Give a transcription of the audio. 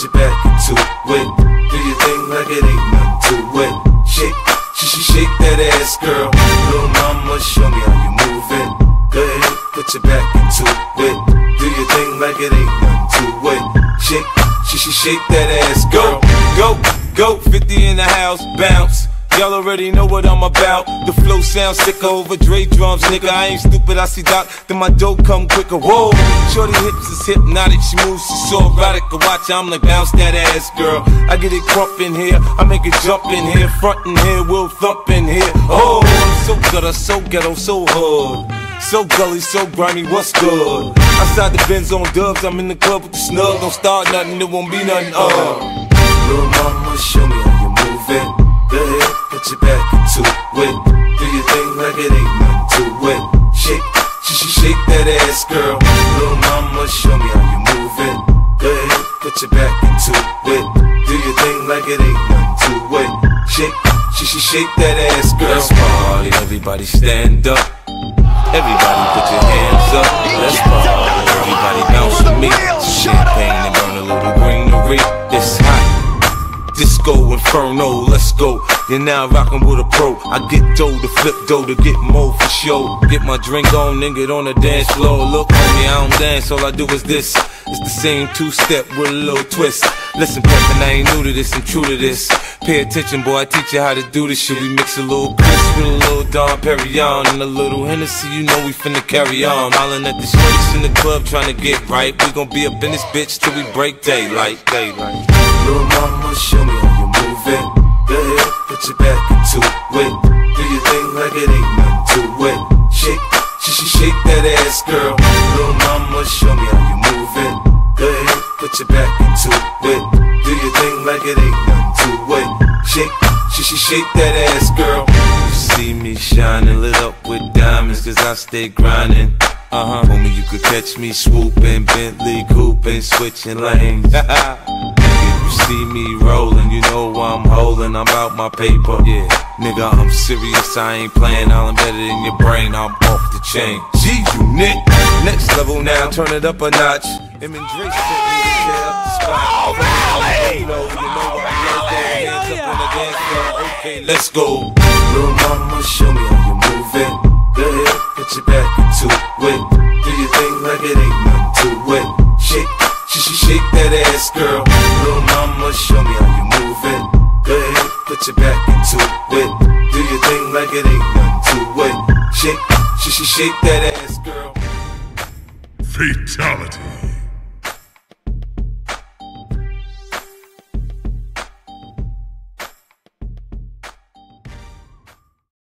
put your back into it. Do your thing like it ain't nothing to it. Shake, shake that ass, girl. Little mama, show me how you move it. Go ahead, put your back into it. Do your thing like it ain't nothing to it. Shake, shake that ass, girl. Go, 50 in the house, bounce. Y'all already know what I'm about. The flow sounds sicker over Dre drums, nigga. I ain't stupid, I see Doc, then my dough come quicker. Whoa, shorty hips is hypnotic, she moves, she's so erotic. I watch, I'm like, bounce that ass, girl. I get it crump in here, I make it jump in here, front in here, we'll thump in here. Oh, I'm so gutter, so ghetto, so hood, so gully, so grimy, what's good? Outside the Benz on dubs, I'm in the club with the snug. Don't start nothing, it won't be nothing, Little mama, show me how you move it. Go ahead, put your back into it. Do your thing like it ain't nothing to it. Shake, shake that ass, girl. Little mama, show me how you move it. Go ahead, put your back into it. Do your thing like it ain't nothing to it. Shake, shake that ass, girl. Let's party, everybody stand up. Everybody put your hands up. Let's party, everybody bounce with me. Champagne and burn a little greenery. It's hot. Disco Inferno, let's go. You're now rockin' with a pro. I get dough to flip dough to get more for show. Get my drink on and get on the dance floor. Look, homie, I don't dance, all I do is this. It's the same two-step with a little twist. Listen, Peppin', I ain't new to this, I'm true to this. Pay attention, boy, I teach you how to do this shit. We mix a little Chris with a little Dom Perignon and a little Hennessy, you know we finna carry on. Hollin' at the shorties in the club trying to get right. We gon' be up in this bitch till we break daylight. Little mama, show me how you move it. Go ahead, put your back into it. Do your thing like it ain't nothing to it. Shake, shake that ass, girl. Little mama, show me how you move it. Go ahead, put your back into it. Do your thing like it ain't nothing to it. Shake, shake that ass, girl. You see me shining, lit up with diamonds, cause I stay grinding. Homie, you could catch me swooping, Bentley cooping, switching lanes. See me rolling, you know I'm holding, I'm out my paper. Yeah, nigga, I'm serious, I ain't playing, I'm embedded in your brain, I'm off the chain. G-Unit, next level now, turn it up a notch. Him and Dre sent me to tear up the spot. You know what I'm like, hands up on the dance floor. Okay, let's go. Little mama, show me how you move it. Go ahead, put your back into it. Do your thing like it ain't nothing to it. Shake, shake that ass, girl. Little mama, show me how you move it. Go ahead, put your back into it. Do your thing like it ain't nothing to it. Shake, shake that ass, girl. Fatality.